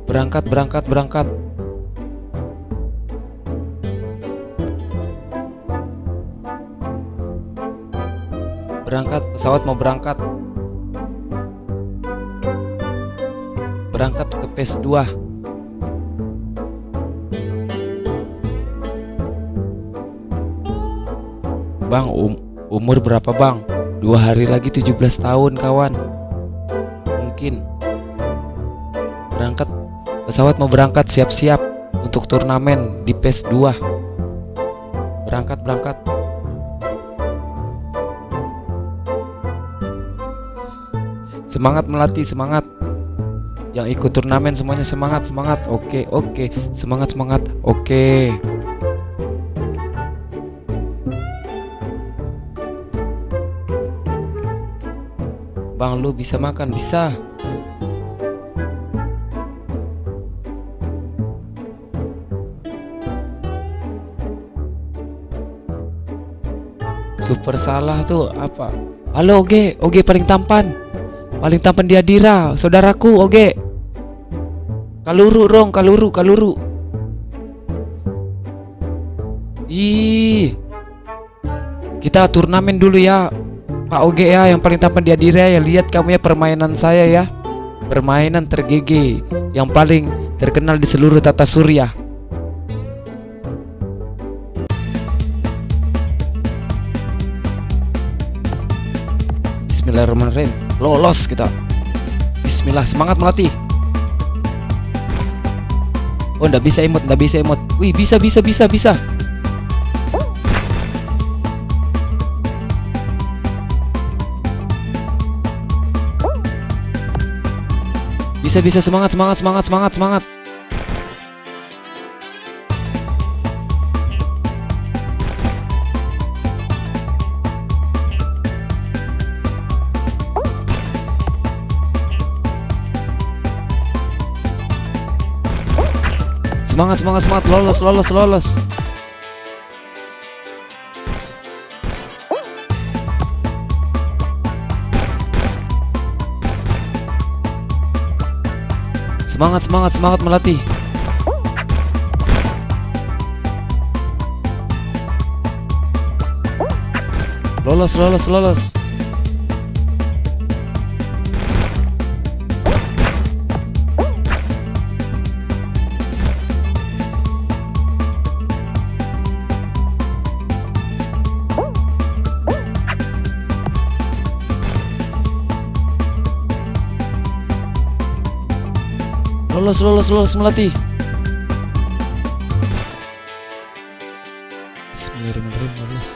Berangkat, berangkat, berangkat. Berangkat, pesawat mau berangkat. Berangkat ke PES 2. Bang, umur berapa bang? 2 hari lagi 17 tahun kawan. Mungkin. Berangkat, pesawat mau berangkat, siap-siap untuk turnamen di PES 2. Berangkat, berangkat. Semangat melatih, semangat. Yang ikut turnamen semuanya semangat, semangat. Oke, oke. Semangat, semangat. Oke. Bang, lu bisa makan? Bisa. Super salah tuh apa? Halo Oge, Oge paling tampan. Paling tampan di Adira, saudaraku Oge. Kaluru Rong, kaluru, kaluru. Ih. Kita turnamen dulu ya. Pak Oge ya, yang paling tampan di Adira ya. Lihat kamu ya permainan saya ya. Permainan tergege yang paling terkenal di seluruh tata surya. Bismillahirrahmanirrahim. Lolos kita. Bismillah, semangat melatih. Oh, nggak bisa emot, nggak bisa emot. Wih, bisa, bisa, bisa, bisa. Bisa, bisa, semangat, semangat, semangat, semangat, semangat. Semangat, semangat, semangat. Lolos, lolos, lolos. Semangat, semangat, semangat melatih. Lolos, lolos, lolos. Lolos, lolos, lolos melatih. Bismillahirrahmanirrahim. Lolos.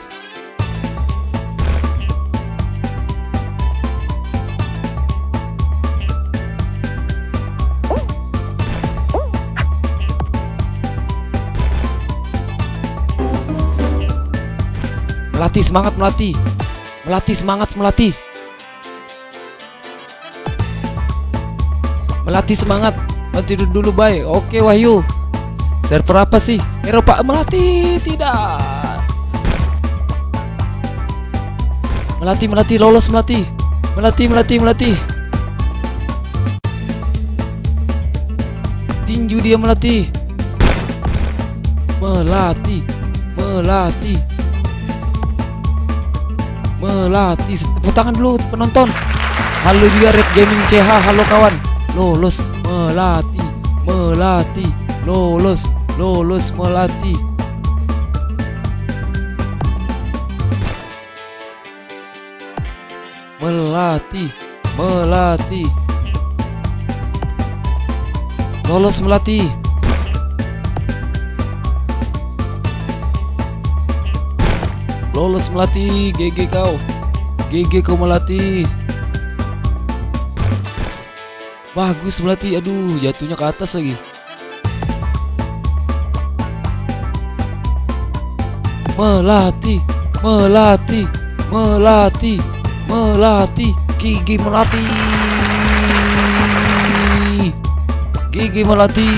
Melatih, semangat melatih. Melatih, semangat melatih. Melatih, semangat. Tidur dulu, bye. Oke Wahyu. Server apa sih? Eropa. Melatih, tidak. Melatih, melatih, lolos melatih. Melatih, melatih, melatih. Tinju dia melatih. Melatih, melatih. Melatih. Tepuk tangan dulu penonton. Halo juga Red Gaming CH. Halo kawan. Lolos, melatih, melatih, lolos, lolos, melatih. Melatih, melatih. Lolos melatih. Lolos melatih, GG kau. GG kau melatih. Bagus melatih. Aduh, jatuhnya ke atas lagi. Melatih, melatih, melatih, melatih. Gigi melatih. Gigi melatih.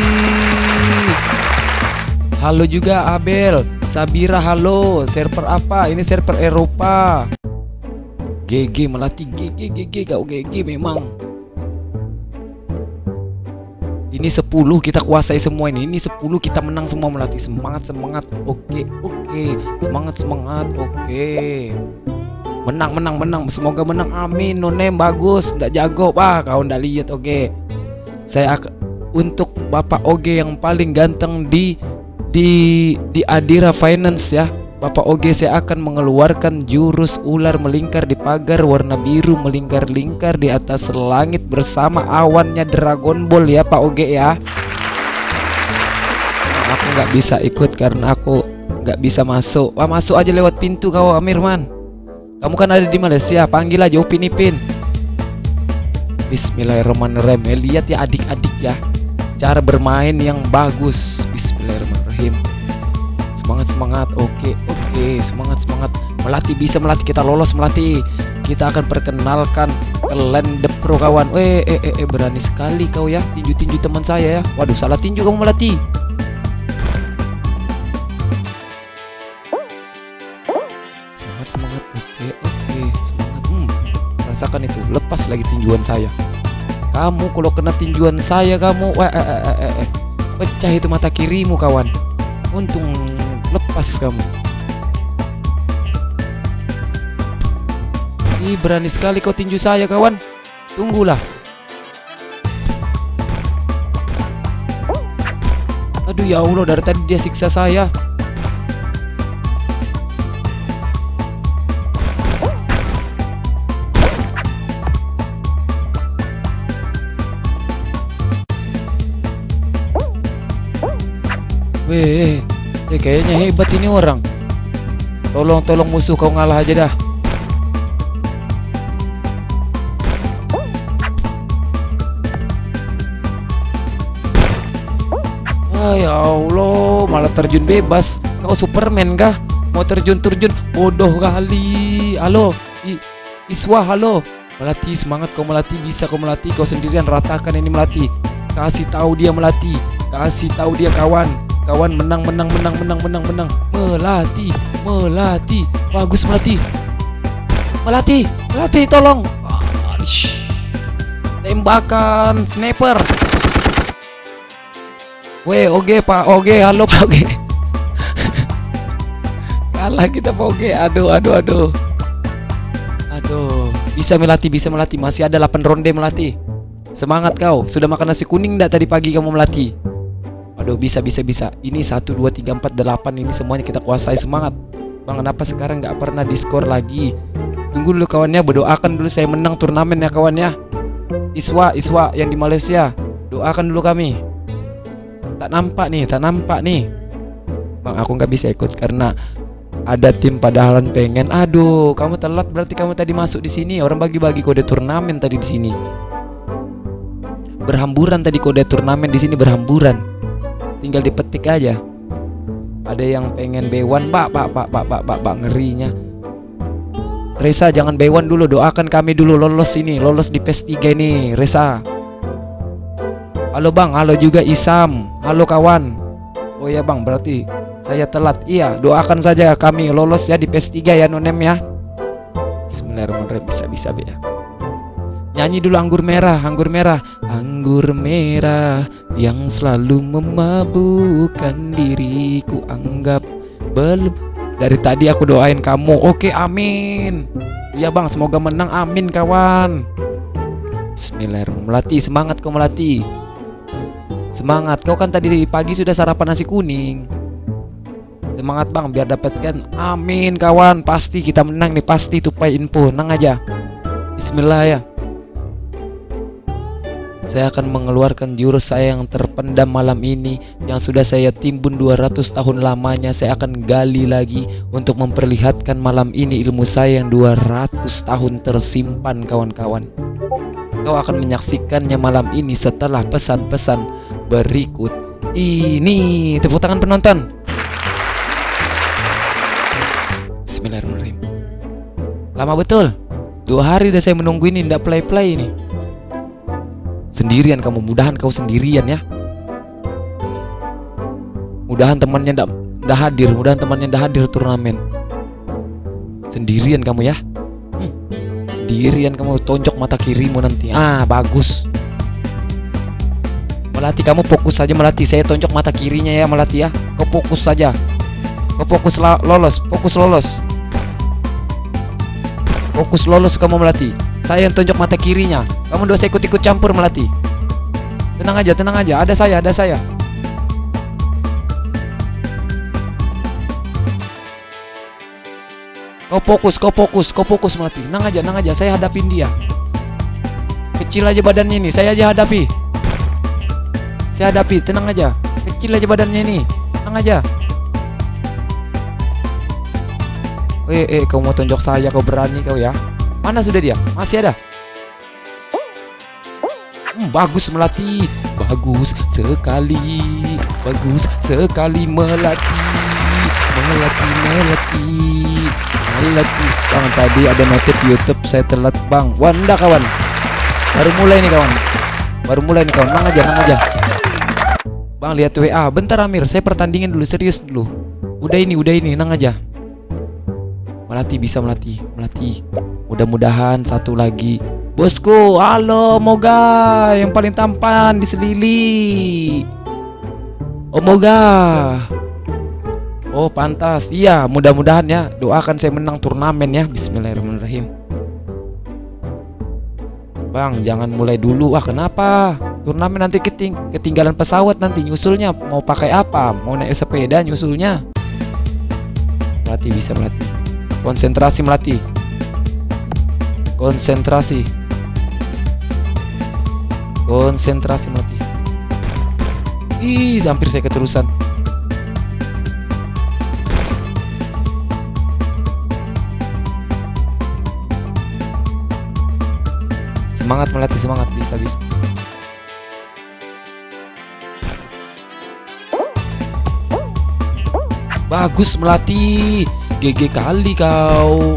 Halo juga Abel, Sabira, halo. Server apa? Ini server Eropa. GG melatih. GG, GG kau, GG memang. Ini 10 kita kuasai semua ini. Ini 10 kita menang semua Melati. Semangat. Oke. Semangat. Oke. Menang. Semoga menang. Amin. Nonem bagus. Nggak jago pak. Kau nggak lihat. Oke. Saya untuk Bapak Oge yang paling ganteng di Adira Finance ya. Bapak Oge, saya akan mengeluarkan jurus ular melingkar di pagar warna biru, melingkar-lingkar di atas langit bersama awannya Dragon Ball ya Pak Oge ya. Aku nggak bisa ikut karena aku nggak bisa masuk. Wah, masuk aja lewat pintu kau Amirman. Kamu kan ada di Malaysia, panggil aja Upin Ipin. Bismillahirrahmanirrahim. Lihat ya adik-adik ya, cara bermain yang bagus. Bismillahirrahmanirrahim. Semangat. Oke. Semangat. Melati bisa, Melati, kita lolos Melati. Kita akan perkenalkan ke Land the Pro kawan. Berani sekali kau ya, tinju teman saya ya. Waduh, salah tinju kamu Melati. Semangat. Oke. Semangat. Rasakan itu, lepas lagi tinjuan saya. Kamu kalau kena tinjuan saya kamu pecah itu mata kirimu kawan. Untung lepas kamu. Ih, berani sekali kau tinju saya kawan. Tunggulah. Aduh ya Allah, dari tadi dia siksa saya. Kayaknya hebat ini orang. Tolong musuh kau ngalah aja dah. Ya Allah, malah terjun bebas. Kau Superman kah? Mau terjun? Bodoh kali. Halo, Iswa, halo. Melati, semangat kau Melati, bisa kau Melati. Kau sendirian ratakan ini Melati. Kasih tahu dia Melati. Kasih tahu dia kawan. Kawan menang. Melati. Bagus Melati. Melati tolong. Tembakan sniper. Oge Pak Oge, halo Pak Oge. Kalah kita Pak Oge. Aduh. Bisa Melati. Masih ada 8 ronde Melati. Semangat kau. Sudah makan nasi kuning enggak tadi pagi kamu Melati? Aduh, bisa. Ini 1, 2, 3, 4, 8 ini semuanya kita kuasai. Semangat. Bang, kenapa sekarang nggak pernah diskor lagi? Tunggu dulu kawannya, berdoakan dulu saya menang turnamen ya kawannya. Iswa yang di Malaysia, doakan dulu kami. Tak nampak nih. Bang, aku nggak bisa ikut karena ada tim padahalan pengen. Aduh, kamu telat berarti kamu tadi masuk di sini. Orang bagi-bagi kode turnamen tadi di sini. Berhamburan tadi kode turnamen di sini berhamburan. Tinggal dipetik aja. Ada yang pengen B1, Pak, ngerinya. Resa jangan B1 dulu, doakan kami dulu lolos di PES 3 ini, Resa. Halo Bang, halo juga Isam. Halo kawan. Oh ya Bang, berarti saya telat. Iya, doakan saja kami lolos ya di PES 3 ya Nonem ya. Bismillahirrahmanirrahim, bisa ya. Nyanyi dulu anggur merah yang selalu memabukkan diriku, anggap belum. Dari tadi aku doain kamu. Oke, amin. Iya Bang, semoga menang, amin kawan. Bismillahirrahmanirrahim. Melati, semangat kau Melati. Semangat, kau kan tadi pagi sudah sarapan nasi kuning. Semangat Bang, biar dapatkan. Amin kawan, pasti kita menang nih, pasti tupai info. Nang aja. Bismillah ya. Saya akan mengeluarkan jurus saya yang terpendam malam ini, yang sudah saya timbun 200 tahun lamanya. Saya akan gali lagi untuk memperlihatkan malam ini ilmu saya yang 200 tahun tersimpan kawan-kawan. Kau akan menyaksikannya malam ini setelah pesan-pesan berikut ini. Tepuk tangan penonton. Bismillahirrahmanirrahim. Lama betul, 2 hari udah saya menunggu ini, ndak play ini. Sendirian kamu, mudahan kau sendirian ya. Mudahan temannya ndak hadir turnamen. Sendirian kamu ya. Sendirian kamu, tonjok mata kirimu nanti. Bagus. Melati, kamu fokus saja Melati. Saya tonjok mata kirinya ya Melati ya. Kau fokus saja. Kau fokus lolos. Fokus lolos. Fokus lolos kamu Melati. Saya yang tonjok mata kirinya. Kamu dosa ikut-ikut campur Melati. Tenang aja, tenang aja. Ada saya, ada saya. Kau fokus Melati. Tenang aja. Saya hadapin dia. Kecil aja badannya ini. Saya aja hadapi. Saya hadapi, tenang aja. Kecil aja badannya ini. Tenang aja. Kau mau tonjok saya, kau berani kau ya. Mana sudah dia? Masih ada. Bagus Melati. Bagus sekali. Bagus sekali Melati. Melati. Bang, tadi ada notif YouTube saya telat bang. Wanda kawan. Baru mulai nih kawan. Tenang aja. Bang, lihat WA. Bentar Amir, saya pertandingan dulu, serius dulu. Udah ini, tenang aja. Melati bisa Melati. Mudah-mudahan satu lagi. Bosku, halo Moga, yang paling tampan di Selili. Oh Moga. Oh pantas. Iya, mudah-mudahan ya. Doakan saya menang turnamen ya. Bismillahirrahmanirrahim. Bang, jangan mulai dulu. Kenapa? Turnamen nanti ketinggalan pesawat nanti nyusulnya. Mau pakai apa? Mau naik sepeda nyusulnya. Melati bisa Melati. Konsentrasi Melati. Konsentrasi Melati. Hampir saya keterusan. Semangat Melati, semangat, bisa. Bagus Melati. GG kali kau.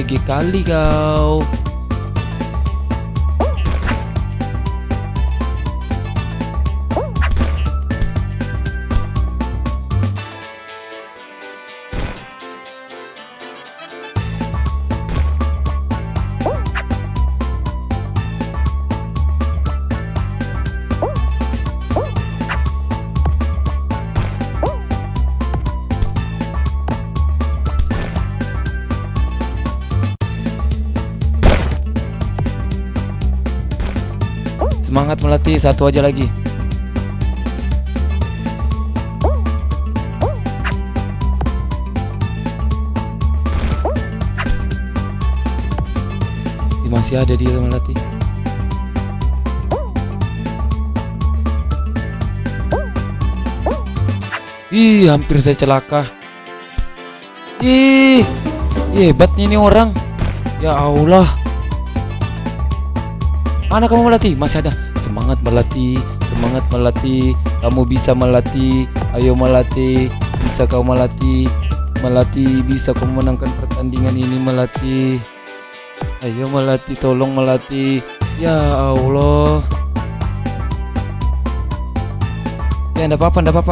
Semangat Melati, satu aja lagi. Masih ada dia Melati. Hampir saya celaka. Hebatnya ini orang. Ya Allah. Mana kamu Melati? Masih ada. Semangat Melati. Kamu bisa Melati. Ayo Melati. Bisa kau Melati. Bisa kau menangkan pertandingan ini Melati. Ayo Melati, tolong Melati. Ya Allah. Ya enggak apa-apa. Enggak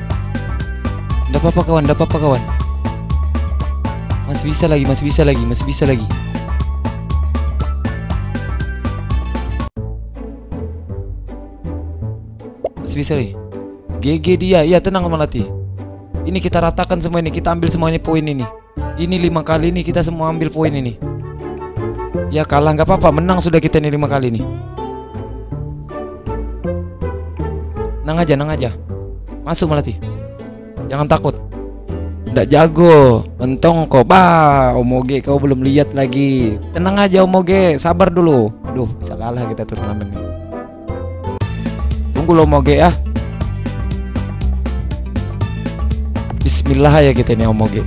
apa-apa kawan. Masih bisa lagi. GG dia. Ya tenang Melati. Ini kita ratakan semua ini. Kita ambil semuanya poin ini. Ini 5 kali ini kita semua ambil poin ini. Ya kalah nggak apa-apa. Menang sudah kita ini 5 kali ini. Nang aja. Masuk Melati. Jangan takut. Nggak jago. Mentong kok. Omoge kau belum lihat lagi. Tenang aja Omoge. Sabar dulu. Aduh, bisa kalah kita turnamen ini. Tunggu lo Omoge ya. Bismillah ya kita ini Omoge.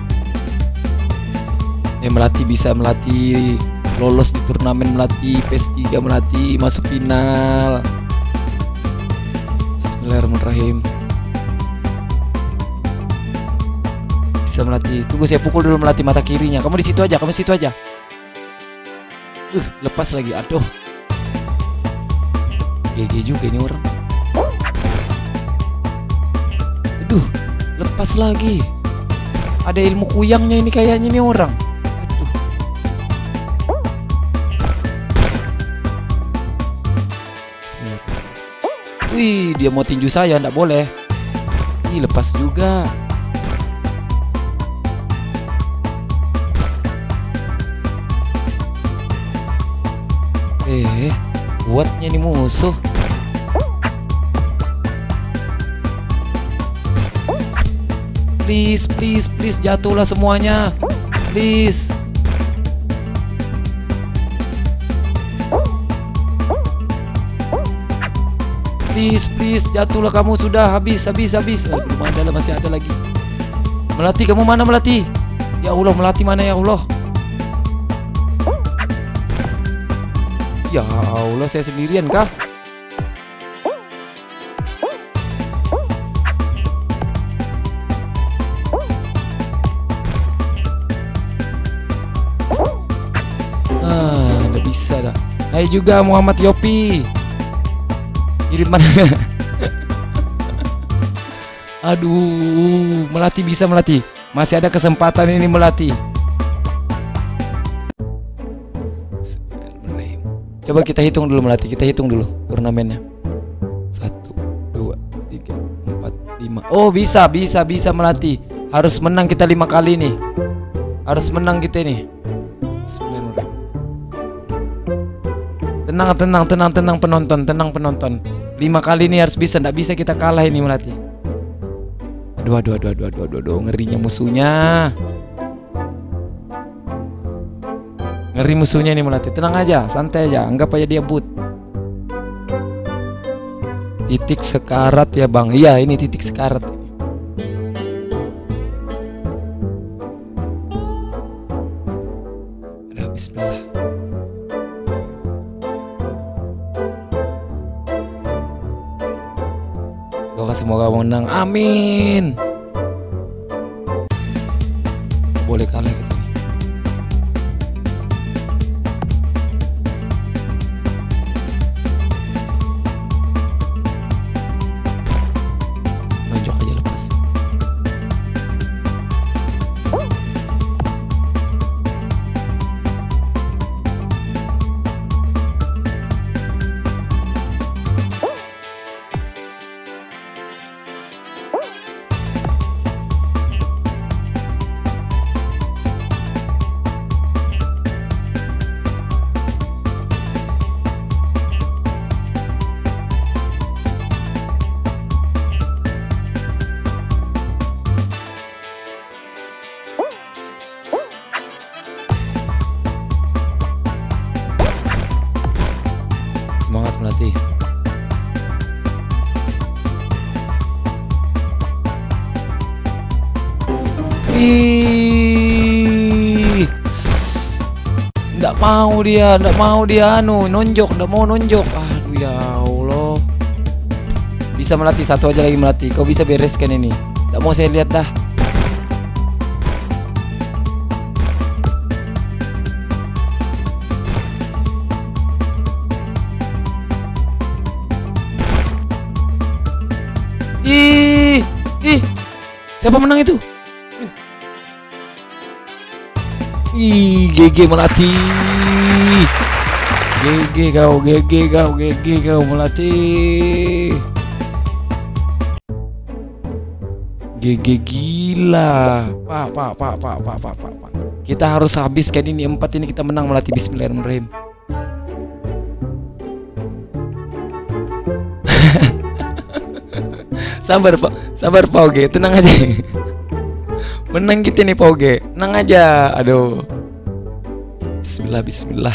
Melati bisa Melati. Lolos di turnamen Melati. PS3 Melati. Masuk final. Bismillahirrahmanirrahim. Bisa Melati. Tunggu saya pukul dulu Melati mata kirinya. Kamu di situ aja. Lepas lagi. Aduh. GG juga ini orang. Aduh, lepas lagi. Ada ilmu kuyangnya ini kayaknya nih orang. Aduh. Bismillah. Wih, dia mau tinju saya, nggak boleh. Ih, lepas juga. Kuatnya nih musuh. Please, please, please, jatuhlah semuanya. Please. Please, please, jatuhlah kamu, sudah habis. Belum ada lah, masih ada lagi. Melati, kamu mana Melati? Ya Allah, Melati mana ya Allah? Ya Allah, saya sendirian kah? Nggak bisa dah. Hai juga Muhammad Yopi. Kiriman. Aduh, Melati bisa Melati. Masih ada kesempatan ini Melati. Coba kita hitung dulu Melati, kita hitung dulu turnamennya. 1, 2, 3, 4, 5. Oh, bisa Melati. Harus menang kita 5 kali nih. Harus menang kita nih. Tenang penonton. 5 kali ini harus bisa, nggak bisa kita kalah ini Melati. Aduh, ngerinya musuhnya. Ngeri musuhnya nih Melati. Tenang aja, santai aja, anggap aja dia boot. Titik sekarat ya Bang. Iya, ini titik sekarat. Aduh, bismillah. Doa semoga menang. Amin. Boleh kalah kita. Semangat Melati. Nggak mau dia nonjok, nggak mau nonjok. Aduh ya Allah. Bisa Melati, satu aja lagi Melati. Kau bisa bereskan ini. Nggak mau saya lihat dah. Siapa menang itu? GG Melati. GG kau Melati. GG gila. Pak. Kita harus habiskan ini 4 ini, kita menang Melati. Bismillahirrahmanirrahim. Sabar Pak Oge, tenang aja. Menang kita nih Pak Oge, tenang aja. Aduh. Bismillah.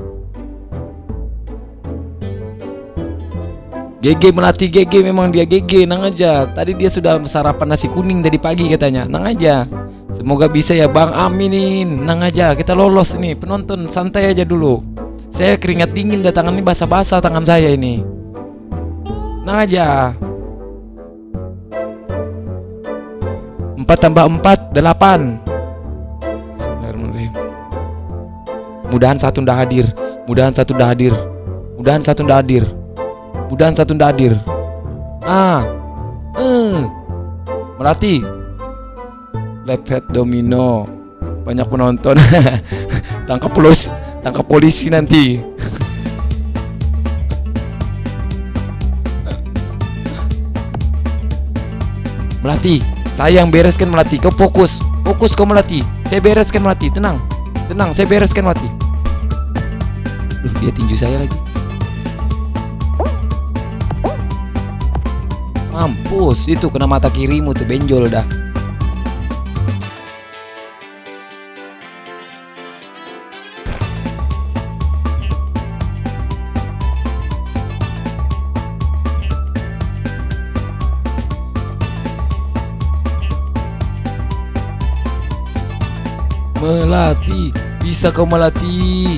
GG Melati, GG memang dia GG, tenang aja. Tadi dia sudah sarapan nasi kuning dari pagi katanya. Tenang aja. Semoga bisa ya Bang, aminin. Tenang aja, kita lolos nih. Penonton santai aja dulu. Saya keringat dingin, tangan ini basah-basah tangan saya ini. Tenang aja. 4 tambah 4, 8. Bismillahirrahmanirrahim. Mudahan satu ndak hadir. Melati. Left head domino. Banyak penonton. Tangkap polisi nanti. Melati, saya yang bereskan Melati. Kau fokus. Fokus kau Melati. Saya bereskan Melati. Tenang. Tenang, saya bereskan Melati. Dia tinju saya lagi. Mampus, itu kena mata kirimu tuh, benjol dah. Melati, bisa kau Melati.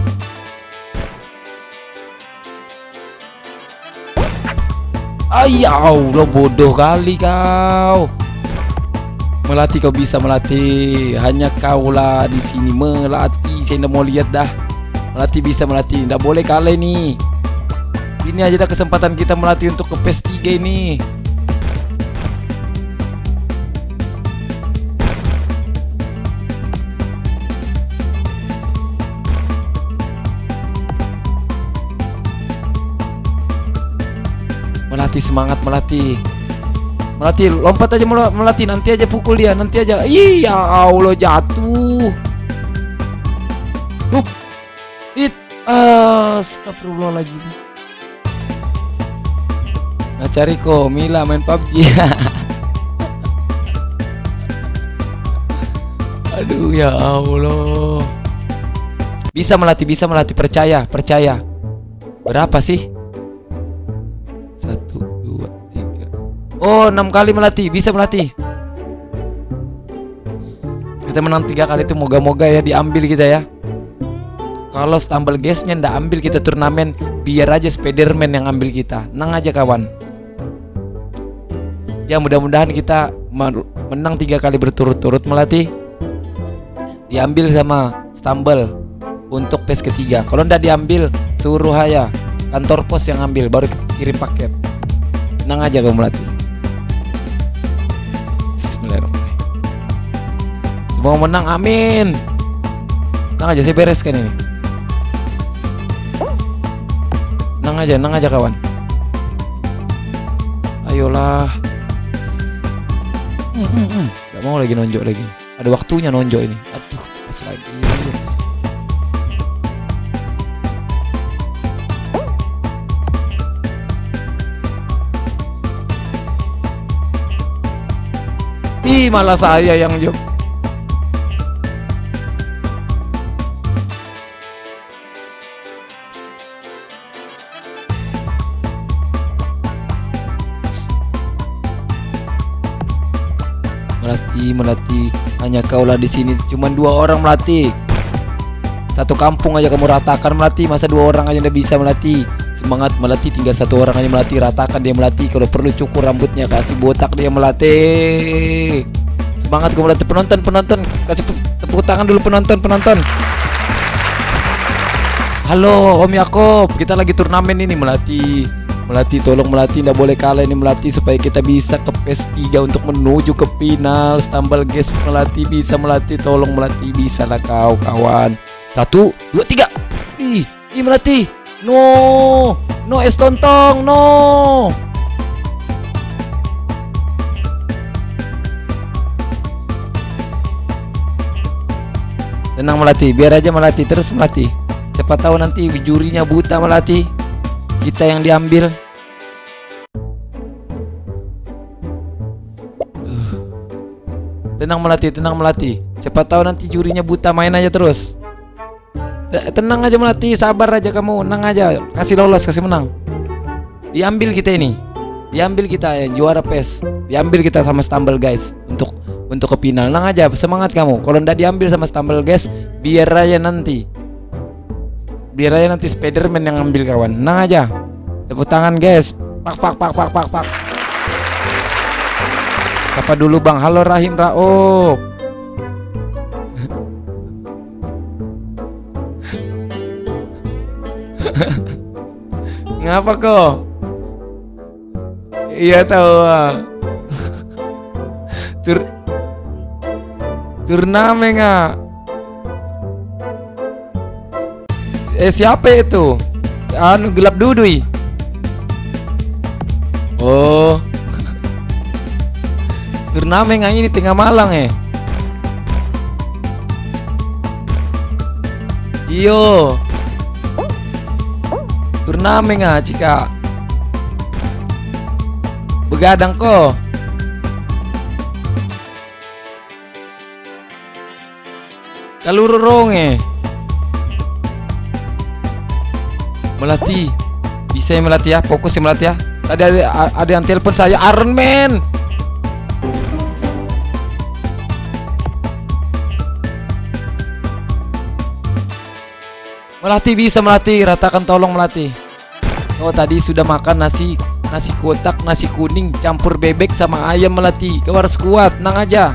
Ya Allah, bodoh kali kau. Melati, kau bisa Melati. Hanya kaulah di sini Melati. Saya ndak mau lihat dah. Melati bisa Melati. Ndak boleh kalah nih. Ini aja dah kesempatan kita Melati untuk ke PES 3 ini. Melati, semangat Melati. Melati, lompat aja Melati, nanti aja pukul dia, nanti aja. Iya Allah, jatuh. Astagfirullahaladzim. Nah, cari kok Mila main PUBG. Aduh ya Allah. Bisa Melati, percaya. Berapa sih? 1, 2, 3. Oh, 6 kali Melati, bisa Melati. Kita menang 3 kali itu, moga-moga ya diambil kita ya. Kalau stumble guysnya ndak ambil kita turnamen, biar aja Spiderman yang ambil kita. Nang aja kawan. Ya mudah-mudahan kita menang 3 kali berturut-turut Melati. Diambil sama stumble untuk PES ketiga. Kalau ndak diambil, suruh aja kantor pos yang ambil, baru kirim paket. Tenang aja kau Melati. Bismillahirrahmanirrahim. Semoga menang, amin. Tenang aja, saya bereskan ini. Tenang aja kawan. Ayolah. Gak mau lagi nonjok lagi. Ada waktunya nonjok ini. Aduh, pas lagi. Ih, malah saya yang jok. Melati, hanya kaulah di sini. Cuman 2 orang Melati. Satu kampung aja kamu ratakan Melati. Masa 2 orang aja nggak bisa Melati. Semangat Melati, tinggal 1 orang aja Melati. Ratakan dia Melati. Kalau perlu cukur rambutnya, kasih botak dia Melati. Semangat kamu Melati. Penonton, kasih tepuk tangan dulu penonton. Halo Om Yakob, kita lagi turnamen ini Melati. Melati, tolong Melati, nggak boleh kalah ini Melati, supaya kita bisa ke PES 3 untuk menuju ke final. Stumble guys Melati, bisa Melati, tolong Melati, bisa lah kau kawan. 1, 2, 3. Ih Melati. No es tontong, no. Tenang Melati, biar aja Melati, terus Melati. Siapa tahu nanti jurinya buta Melati, kita yang diambil. Tenang Melati. Siapa tahu nanti jurinya buta, main aja terus. Tenang aja Melati, sabar aja kamu, tenang aja. Kasih lolos, kasih menang. Diambil kita ini. Diambil kita yang juara PES. Diambil kita sama Stumble guys untuk ke final. Tenang aja, semangat kamu. Kalau ndak diambil sama Stumble guys, biar aja nanti Spiderman yang ambil kawan. Tenang aja. Tepuk tangan guys. Pak. Siapa dulu Bang? Halo Rahim Raob. Ngapa kok? Iya tahu. Turnamen nggak? Siapa itu? Anu gelap dudui. Oh. turnamen ini tengah malang Iyo. Turnamen cika. Begadang ko. Kalururong Melatih. Bisa melatih ya, fokus melatih ya. Tadi ada yang telepon saya, Iron Man. Melatih bisa melatih, ratakan tolong melatih. Oh tadi sudah makan nasi kotak, nasi kuning campur bebek sama ayam melatih. Kau harus kuat, tenang aja.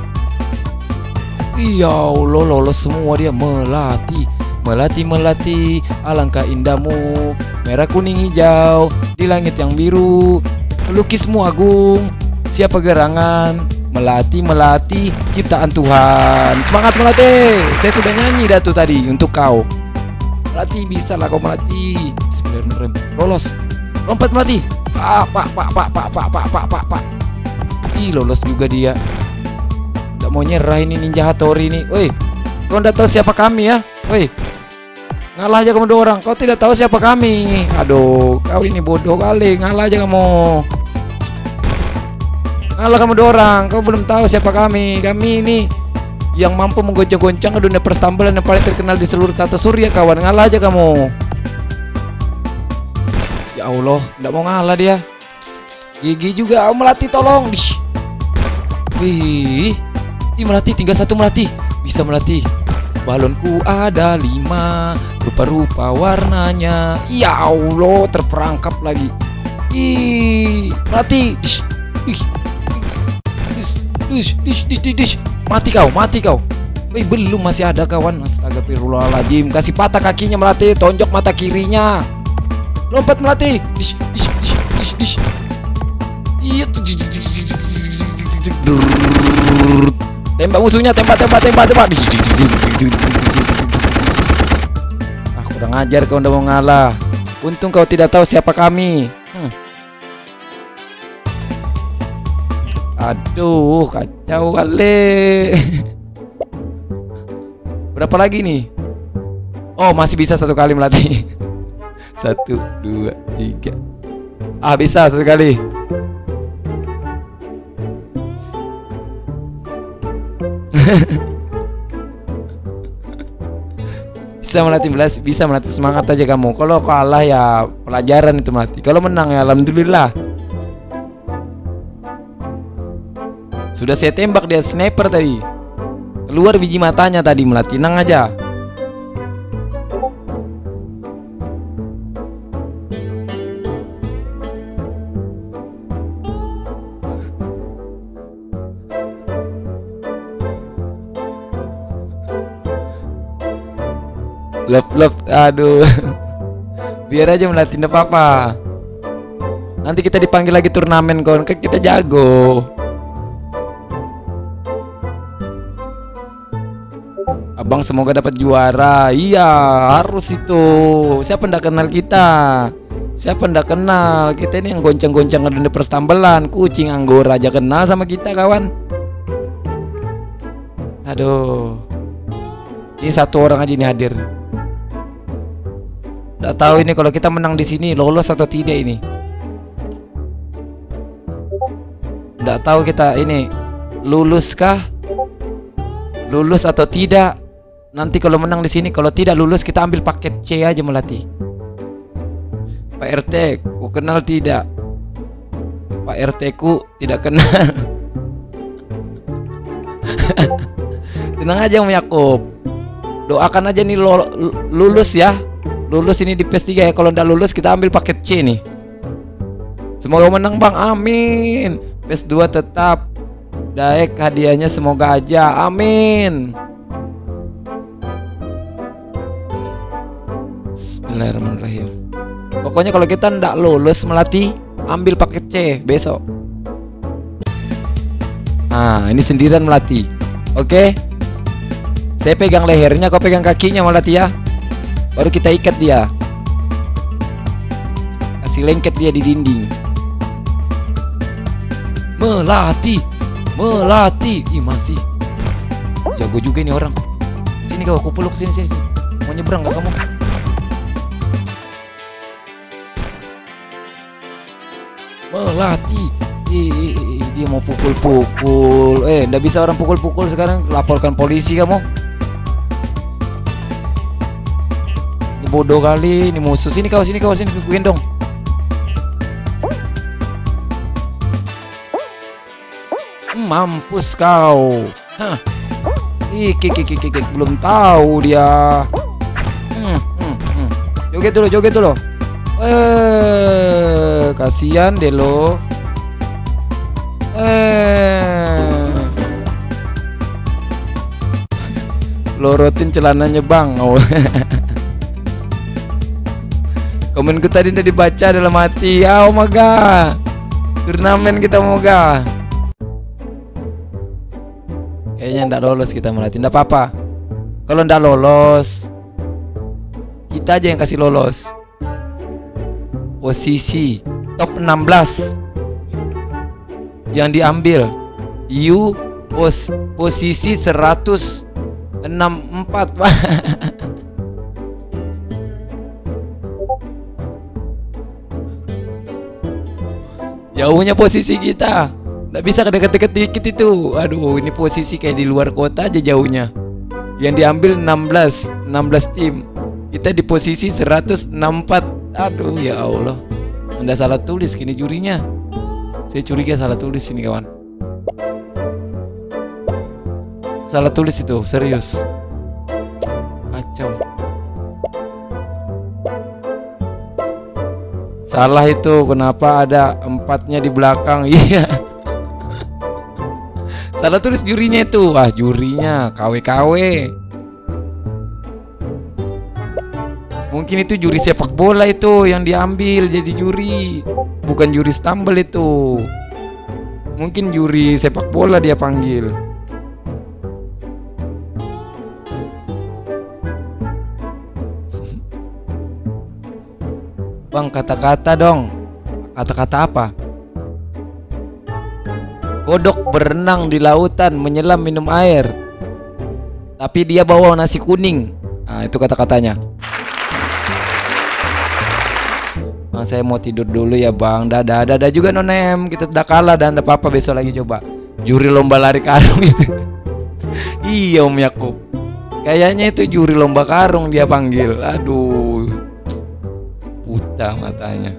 Ya Allah, lolos semua dia melatih. Melatih, alangkah indahmu, merah kuning hijau di langit yang biru, melukismu agung, siapa gerangan, melatih, ciptaan Tuhan. Semangat melatih. Saya sudah nyanyi dah tuh tadi untuk kau. Melatih, bisa lah kau melatih. Bismillahirrahmanirrahim. Lolos. Lompat melatih. Pak. Ih, lolos juga dia. Nggak mau nyerah ini Ninja Hattori ini. Woi, kau nggak tahu siapa kami ya? Woi, ngalah aja kamu dua orang. Kau tidak tahu siapa kami. Aduh, kau ini bodoh kali. Ngalah aja kamu. Ngalah kamu dua orang. Kau belum tahu siapa kami. Kami ini yang mampu menggoncang-goncang dunia perstambelan yang paling terkenal di seluruh tata surya, kawan. Ngalah aja kamu. Ya Allah, nggak mau ngalah dia. Gigi juga melatih, tolong. Wih, melatih, tinggal satu melatih. Bisa melatih. Balonku ada 5, rupa-rupa warnanya. Ya Allah, terperangkap lagi. Ih, melatih. Mati kau. Wih, belum, masih ada kawan. Astagfirullahaladzim. Kasih patah kakinya melatih, tonjok mata kirinya. Lompat melatih. Iya. Tembak musuhnya, tembak. Kurang ajar kau, udah mau ngalah. Untung kau tidak tahu siapa kami. Aduh, kacau kali. Berapa lagi nih? Oh, masih bisa satu kali melatih. 1, 2, 3. Bisa satu kali. Bisa melatih, semangat aja kamu. Kalau kalah ya pelajaran itu melatih. Kalau menang ya alhamdulillah. Sudah saya tembak dia sniper tadi. Keluar biji matanya tadi melatih. Tenang aja. Lep, aduh. Biar aja melatih, enggak apa-apa. Nanti kita dipanggil lagi turnamen kawan, kan kita jago. Abang semoga dapat juara. Iya, harus itu. Siapa ndak kenal kita? Siapa ndak kenal? Kita ini yang goncang-goncang dunia perstambelan. Kucing Anggora aja kenal sama kita kawan. Aduh. Ini satu orang aja ini hadir. Nggak tahu ini kalau kita menang di sini lolos atau tidak ini. Nggak tahu kita ini luluskah? Lulus atau tidak? Nanti kalau menang di sini, kalau tidak lulus kita ambil paket C aja melatih. Pak RT, ku kenal tidak? Pak RT ku tidak kenal. Tenang aja Om Yakub. Doakan aja nih lulus ya. Lulus ini di PS3 ya. Kalau ndak lulus kita ambil paket C nih. Semoga menang Bang, amin. PS2 tetap. Daek hadiahnya semoga aja, amin. Bismillahirrahmanirrahim. Pokoknya kalau kita ndak lulus melatih, ambil paket C besok. Nah, ini sendirian melatih. Oke. Saya pegang lehernya, kau pegang kakinya melatih ya. Baru kita ikat dia. Kasih lengket dia di dinding. Melatih. Melati. Ih, masih jago juga ini orang. Sini kau, aku peluk sini. Mau nyebrang gak kamu? Melati. Dia mau pukul-pukul. Nggak bisa orang pukul-pukul sekarang. Laporkan polisi kamu. Ini bodoh kali. Ini musuh. Sini kau, sini gendong. Mampus kau. Hah. Kik. Belum tahu dia. Joget dulu. Kasihan deh lo. Lorotin celananya bang. Komenku tadi udah dibaca dalam hati. Oh moga turnamen kita moga. Kayaknya ndak lolos kita Melati. Ndak apa-apa. Kalau ndak lolos, kita aja yang kasih lolos. Posisi top 16 yang diambil. Posisi 164 Pak. Jauhnya posisi kita. Nggak bisa deket-deket dikit itu. Aduh, ini posisi kayak di luar kota aja jauhnya. Yang diambil 16 tim. Kita di posisi 164. Aduh, ya Allah. Anda salah tulis gini jurinya. Saya curiga salah tulis ini kawan. Salah tulis itu, serius. Kacau. Salah itu, kenapa ada 4-nya di belakang? Iya. Salah tulis jurinya itu. Wah, jurinya KW. Mungkin itu juri sepak bola itu yang diambil jadi juri. Bukan juri stumble itu. Mungkin juri sepak bola dia panggil. Bang, kata-kata dong. Kata-kata apa? Kodok berenang di lautan, menyelam minum air, tapi dia bawa nasi kuning. Nah, itu kata-katanya. Bang, saya mau tidur dulu ya bang. Dadah juga nonem. Kita sudah kalah dan tidak apa-apa, besok lagi coba. Juri lomba lari karung itu. Iya Om Yakub. Kayaknya itu juri lomba karung dia panggil. Aduh, buta matanya.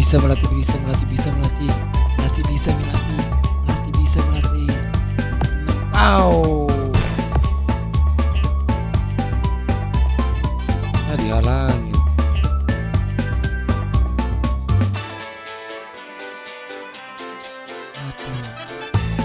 bisa melatih, bisa melatih, bisa melatih, melatih bisa melatih, melatih bisa melatih. Au. Ah, dihalangin. Aduh.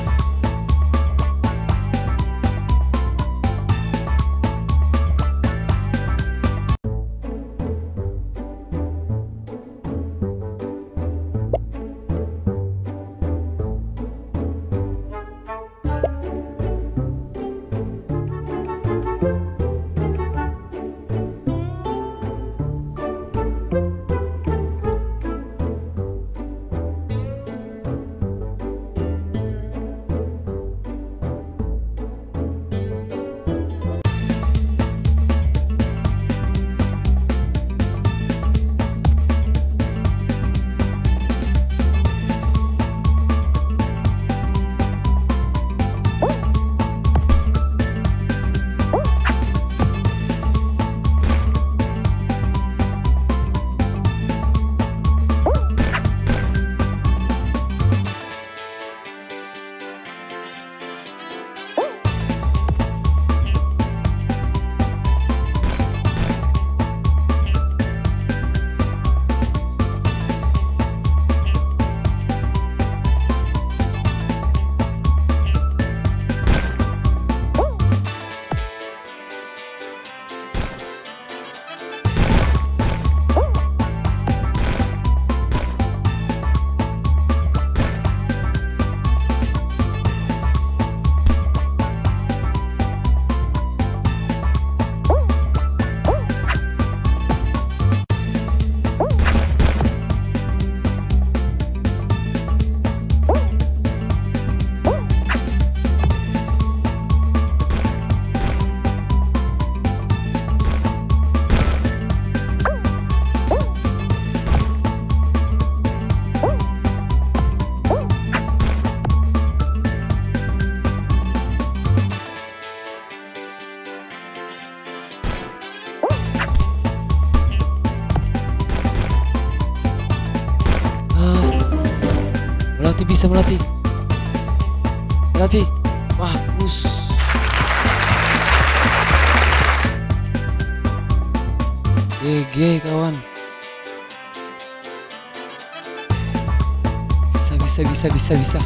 Melatih bisa melatih, melatih, bagus. GG kawan. Bisa.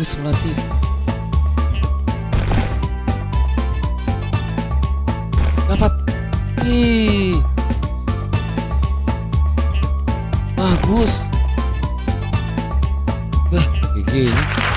Bagus Melati. Dapat. Ih. Bagus. Lah, GG.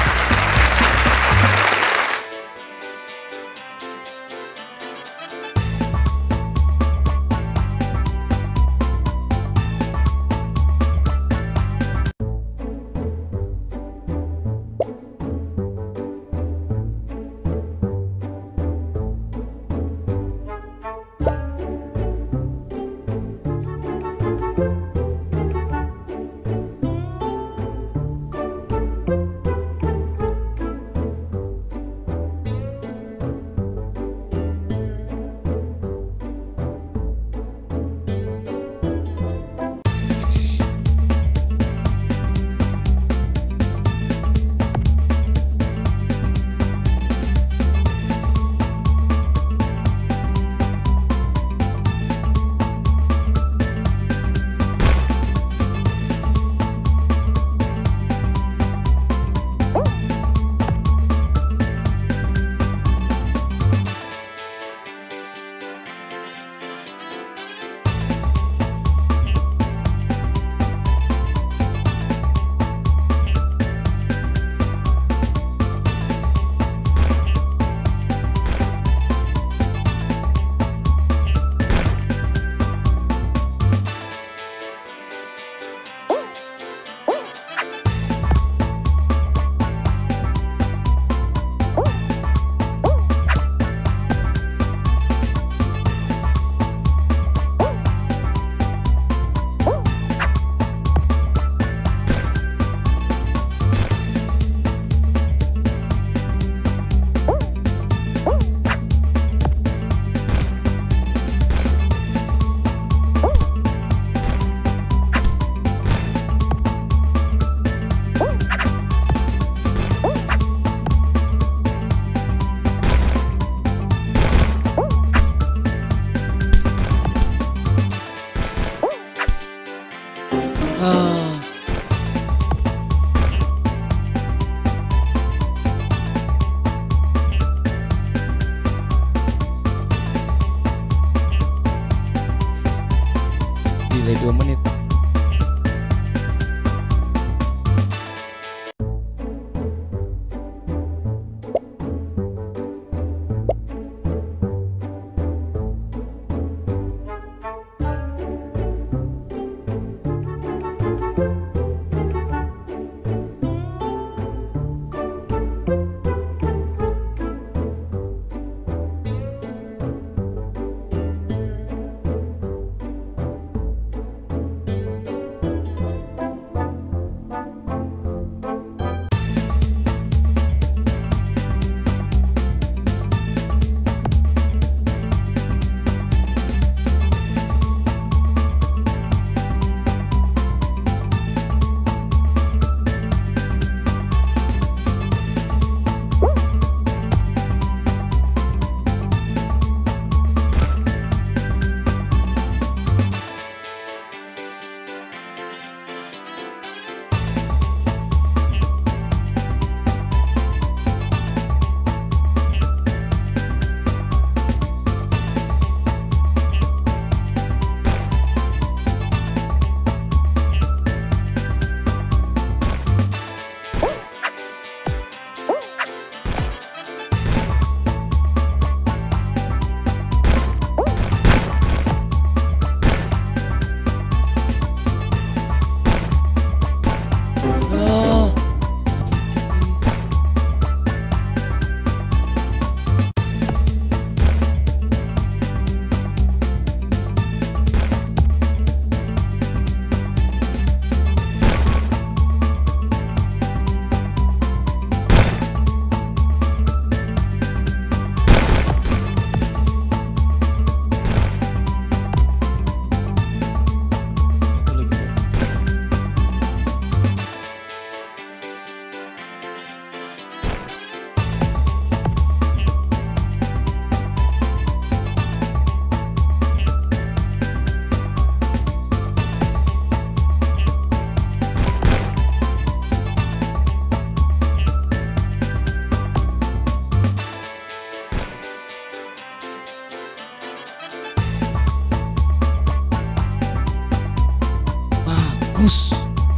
Ah. Delay 2 menit. Bagus.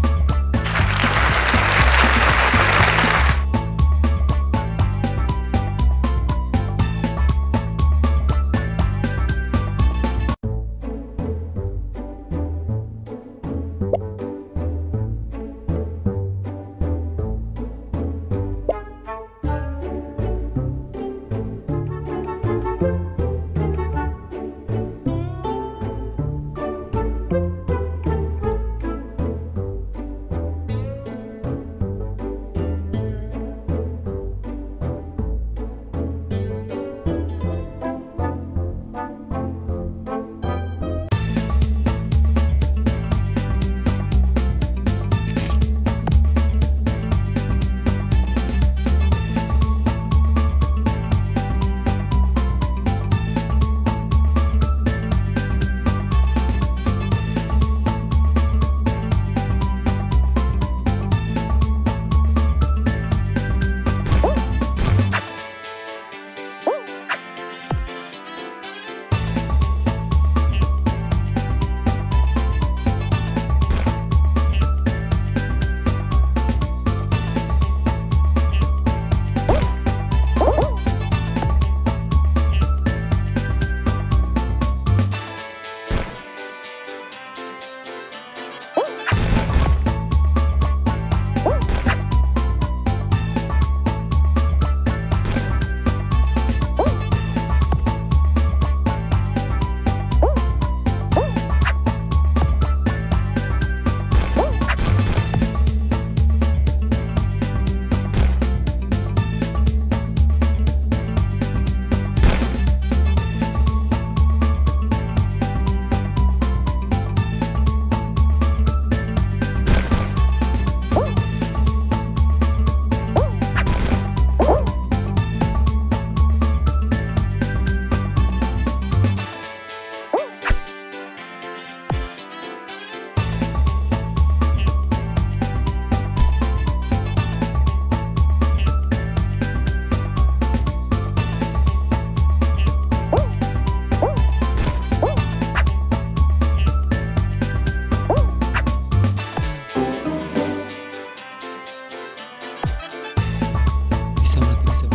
Bisa berarti bisa.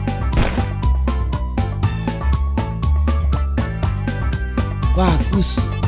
Bagus.